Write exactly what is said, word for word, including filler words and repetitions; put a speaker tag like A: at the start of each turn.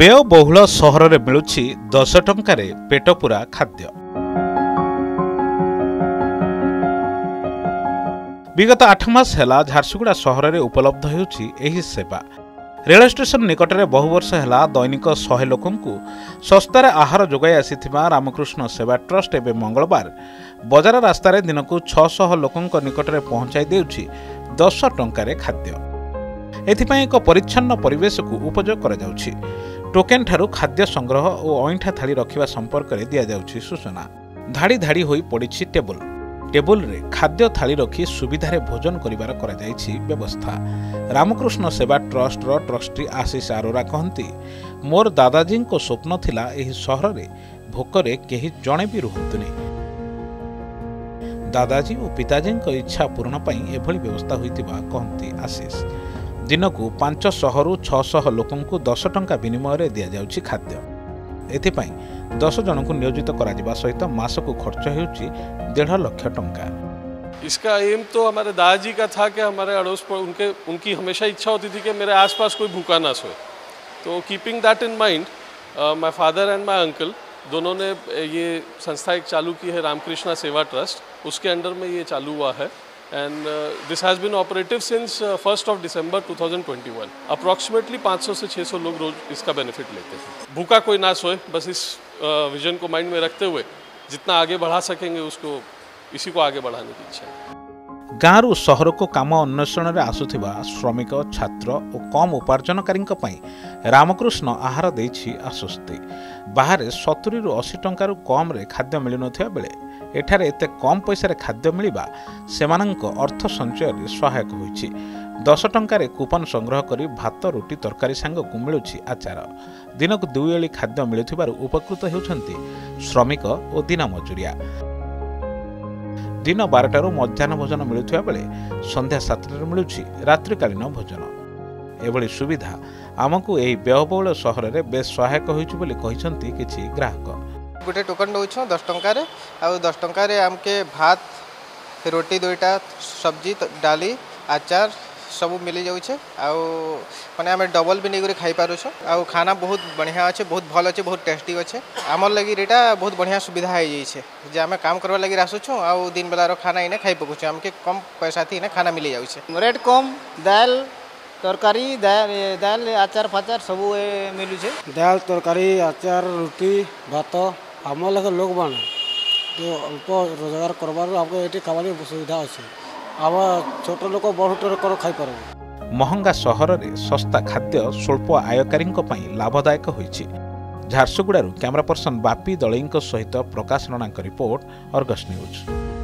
A: ବ୍ୟୟବହୁଳ ସହରରେ ମିଳୁଛି ଦଶ ଟଙ୍କାରେ ପେଟପୁରା ଖାଦ୍ୟ। ବିଗତ ଆଠ ମାସ ହେଲା ଝାରସୁଗୁଡ଼ା ସହରରେ ଉପଲବ୍ଧ ହେଉଛି ଏହି ସେବା। ରେଳ ଷ୍ଟେସନ ନିକଟରେ ବହୁ ବର୍ଷ ହେଲା ଦୈନିକ ଶହେ ଲୋକଙ୍କୁ ଶସ୍ତାରେ ଆହାର ଯୋଗାଇ ଆସିଥିବା ରାମକୃଷ୍ଣ ସେବା ଟ୍ରଷ୍ଟ ଏବେ ମଙ୍ଗଳବାର ବଜାର ରାସ୍ତାରେ ଦିନକୁ ଛଅଶହ ଲୋକଙ୍କ ନିକଟରେ ପହଞ୍ଚାଇ ଦେଉଛି ଦଶ ଟଙ୍କାରେ ଖାଦ୍ୟ। ଏଥିପାଇଁ ଏକ ପରିଚ୍ଛନ୍ନ ପରିବେଶକୁ ଉପଯୋଗ କରାଯାଉଛି। ଟୋକେନ୍ ଠାରୁ ଖାଦ୍ୟ ସଂଗ୍ରହ ଓ ଅଇଁଠା ଥାଳି ରଖିବା ସମ୍ପର୍କରେ ଦିଆଯାଉଛି ସୂଚନା। ଧାଡ଼ି ଧାଡ଼ି ହୋଇ ପଡ଼ିଛି ଟେବୁଲ। ଟେବୁଲରେ ଖାଦ୍ୟ ଥାଳି ରଖି ସୁବିଧାରେ ଭୋଜନ କରିବାର କରାଯାଇଛି ବ୍ୟବସ୍ଥା। ରାମକୃଷ୍ଣ ସେବା ଟ୍ରଷ୍ଟର ଟ୍ରଷ୍ଟି ଆଶିଷ ଆରୋରା କହନ୍ତି, ମୋର ଦାଦାଜୀଙ୍କ ସ୍ୱପ୍ନ ଥିଲା ଏହି ସହରରେ ଭୋକରେ କେହି ଜଣେ ବି ରୁହନ୍ତୁନି। ଦାଦାଜୀ ଓ ପିତାଜୀଙ୍କ ଇଚ୍ଛା ପୂରଣ ପାଇଁ ଏଭଳି ବ୍ୟବସ୍ଥା ହୋଇଥିବା କହନ୍ତି ଆଶିଷ। ଦିନକୁ ପାଞ୍ଚଶହରୁ ଛଅଶହ ଲୋକଙ୍କୁ ଦଶ ଟଙ୍କା ବିନିମୟରେ ଦିଆଯାଉଛି ଖାଦ୍ୟ। ଏଥିପାଇଁ ଦଶ ଜଣଙ୍କୁ ନିୟୋଜିତ କରାଯିବା ସହିତ ମାସକୁ ଖର୍ଚ୍ଚ ହେଉଛି ଦେଢ଼ ଲକ୍ଷ ଟଙ୍କା।
B: इसका एम तो हमारे दादाजी का था कि हमारे अड़ोस पर उनके उनकी हमेशा इच्छा होती थी कि मेरे आसपास कोई भूखा ना सोए। तो keeping that in mind my father and my uncle दोनों ने ये संस्था एक चालू की है, रामकृष्णा सेवा ट्रस्ट। उसके अंडर में ये चालू हुआ है and this has been operative since first of December two thousand twenty one. Approximately पाँच सौ से छः सौ लोग रोज इसका बेनिफिट लेते हैं। भूखा कोई ना सोए, बस इस विजन को माइंड में रखते हुए जितना आगे बढ़ा सकेंगे उसको इसी को आगे बढ़ाने की इच्छा है।
A: गाँव सहर को काम अन्वेषण में आसुथिबा श्रमिक, छात्र और कम उपार्जनकारी रामकृष्ण आहार देछि आश्वस्ति। बाहर सत्तरी रु अशी टंकार कम रे खाद्य मिल नथिबा बेले एठारे एते कम पैसा रे खाद्य मिलिबा सेमानंक अर्थ संचय रे सहायक होइछि। दस टंकार कूपन संग्रह करी भात, रोटी, तरकारी सांगकु मिलुछि आचार। दिनक दुई ओली खाद्य मिलुथिबारु उपकृत हेउछन्ति श्रमिक और दिन मजुरिया। दिन बारटारू मध्याह्न भोजन मिलुथिबा बेले संध्या सातटारू मिलुछि रात्रिकालीन भोजन। एभली सुविधा आमको एही व्ययबहुल सहर में बेस सहायक होइछि बोली कहिसन्ति किछि ग्राहक।
C: गोटे टोकन दौछ दस टंकार आउ दस टंकार आमके भात, रोटी दुईटा, सब्जी, डाली, आचार सब मिली जाऊे। आउ माने आम डबल भी नहीं खाई पारुछ। आउ खाना बहुत बढ़िया अच्छे, बहुत भल अच्छे, बहुत टेस्टी अच्छे। आमर लगी एटा बहुत बढ़िया सुविधा हो जाइए जे आम काम करवा लगी आसुछूँ। आउ दिन बेलार खाना इने खाई पकुछ आमके कम पैसा थी इने खाना मिली जाऊे।
D: रेट कम, दाल तरकारी, दाल आचार फाचार सब मिलू छे।
E: दाल तरकारी आचार रोटी भात आम लगे लोक मान जो अल्प रोजगार करबार आपको ये खावार सुविधा अच्छे। आम छोट लोक बहुत खाई पार।
A: महंगा सहर में सस्ता खाद्य स्वल्प आयकारी लाभदायक होइछि। झारसुगुड़ारू कैमरा पर्सन बापी दलई सहित Prakash Rana report, Argus news.